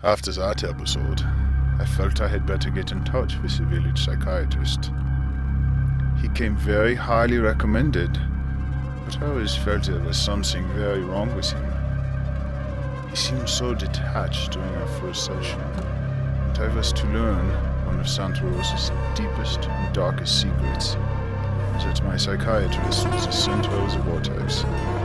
After that episode, I felt I had better get in touch with the village psychiatrist. He came very highly recommended, but I always felt there was something very wrong with him. He seemed so detached during our first session, and I was to learn one of Santa Rosa's deepest and darkest secrets, that my psychiatrist was the center of the vortex.